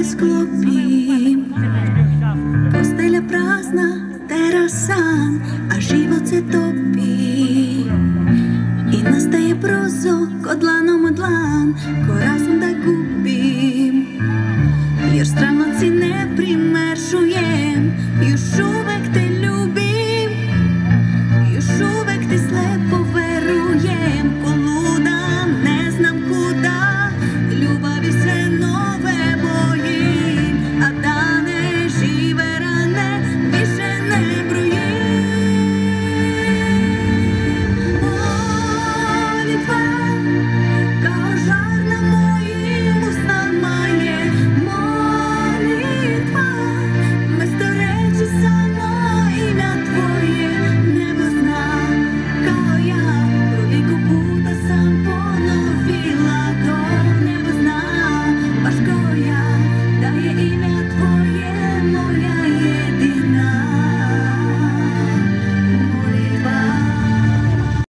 ne sklopim. Postelja prazna, teraz san, a život se topi. I nastaje brzo, ko dlanom od dlan, ko